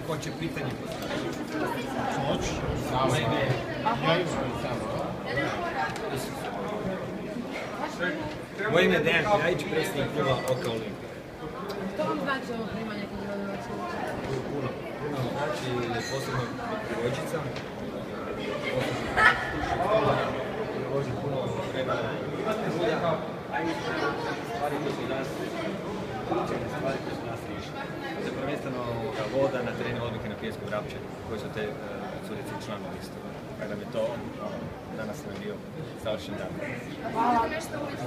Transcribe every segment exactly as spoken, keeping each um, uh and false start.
ko će pitanje postaviti? Hoće. Samo. Ja imam samo. Moje ime je Dejan Kljajić, predsjednik kluba Oka Olimpija. Što vam znači ovo primanje kod rodinaca? Puno. Puno vam znači posebno djevojčica. Uloži puno vremena i truda. A i stvari koje su nas učene, stvari koje su nas riješili. To je prvenstveno voda na terenu Odbojke na Pijesku Vrapče, koji su te curice i članovi isto. Kada mi to danas nam bio savršen dan. Hvala. Nešto uvijek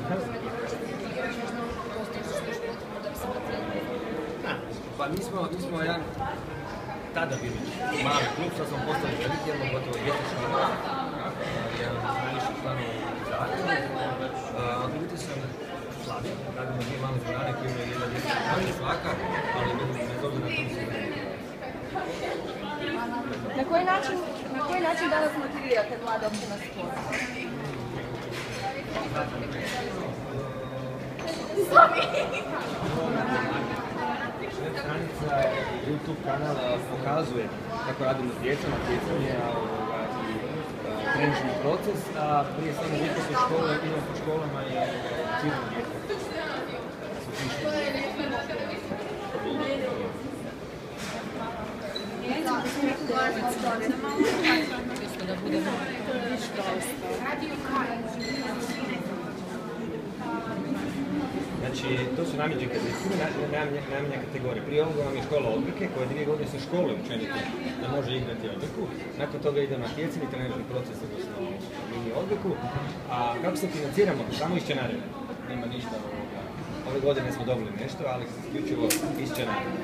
Pa mi smo, mi smo jedan tada bili mali klub, sad smo postali veliki, imamo gotovo djetećni rad, jedan najviših članova u Zagrebu. Ljudi sam slabi, radimo dvije male dvorane koje imaju jedna djeteća manje svaka, ali ne zove na tom se. Na koji način, na koji način danas motivirate mlade uopće na sport? Sami! Web stranica YouTube kanal pokazuje kako radimo s djecom, natjecanje i treninšni proces, a prije samo upis u škole idemo po školama i civilno djece. Znači, to su namjeđe najmanje kategorije. Prije ovoga vam je škola odbojke, koja dvije godine se škole učenike da može igrati odbojku. Nakon toga ide natjecanje, trenerski proces, odnosno mini odbojku. A kako se financiramo? Samo iz članarine. Nema ništa ovoga. Ove godine smo dobili nešto, ali isključivo iz članarine.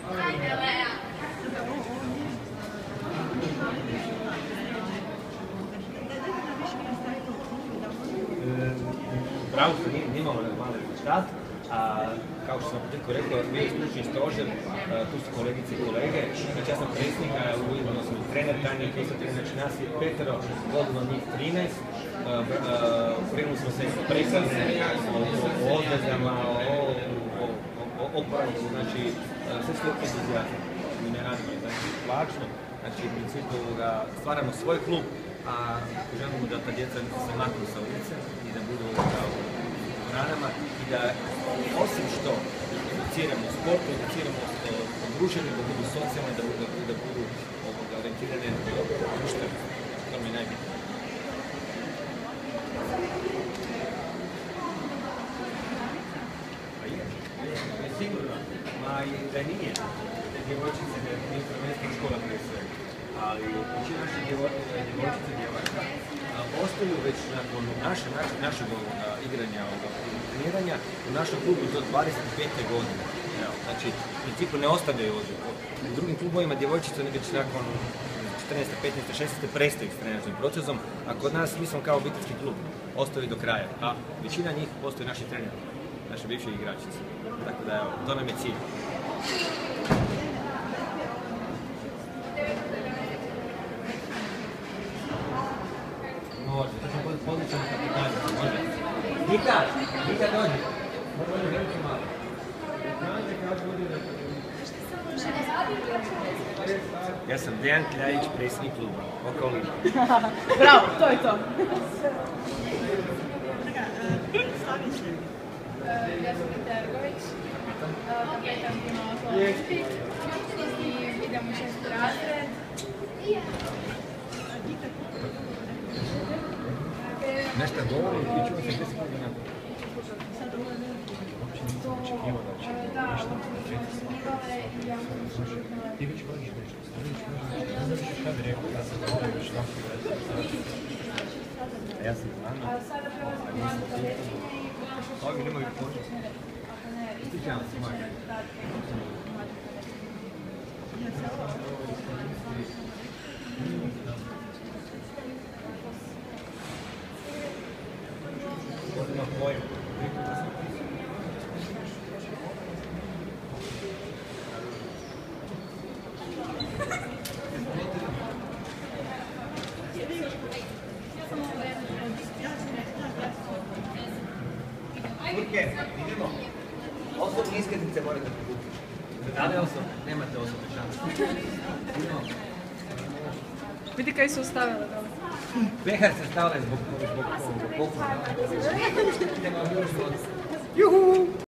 Bravo što nije imalo mali rezultat, a kao što sam na početku rekao, mi je stručni stožer, tu su kolegice i kolege, znači ja sam predsjednik, ujedno sam trener, tajnik, isto trener, znači nas je petero, vodilo njih trinaest, brinuli smo se prekrasne, o odvezama, o oporavku, znači sve što je entuzijazam, mi ne radimo, znači plaćno, znači u principu stvaramo svoj klub, a želimo da ta djeca se maknu sa ulice i da budu u dvoranama i da osim što educiramo sportu, educiramo o druženju, da budu socijalne, da budu, da budu ovoga, orijentirane društveno. To mi je najbitnije. Pa je, je sigurno, ma i da nije. Te djevojčice nije prvenstveno škola prije svega. Ali većina naših djevojčica i djevojaka ostaju već nakon naše, naše, našeg igranja, treniranja u našem klubu do dvadeset pete godine. Znači, u principu ne ostavljaju ovdje. U drugim klubovima djevojčice već nakon četrnaeste, petnaeste, šesnaeste prestaju s trenažnim procesom, a kod nas mi smo kao obiteljski klub ostaju do kraja, a većina njih postaju naši treneri, naše bivše igračice. Tako da, evo, to nam je cilj. Može, to sam podličan na kapitanje, može. Dika, Dika dođi. Može, veliki malo. Ja sam Dejan Kljajić, predsjednik kluba Oka Olimpija. Bravo, to je to. Ja sam Vita Ergović, kapetan tima Oka Olimpija i idemo u šesti razred. Nešto govori i čuo se deset godina. Da, očekivale i ja sam očekivale. Ti već voliš nešto, staviš možda, ne znaš šta bi rekao, da se govori još tako i ja sam znamo. Sada prelazimo na kadetinje i pokušati... Ovi nemaju počet. Ispričavam se, moja. Odmah pojim. Urke, idemo. Osobne iskaznice morate prikupiti. Vidi kaj su ostavile dole. Pehar se stavlja zbog poklona. Juhu!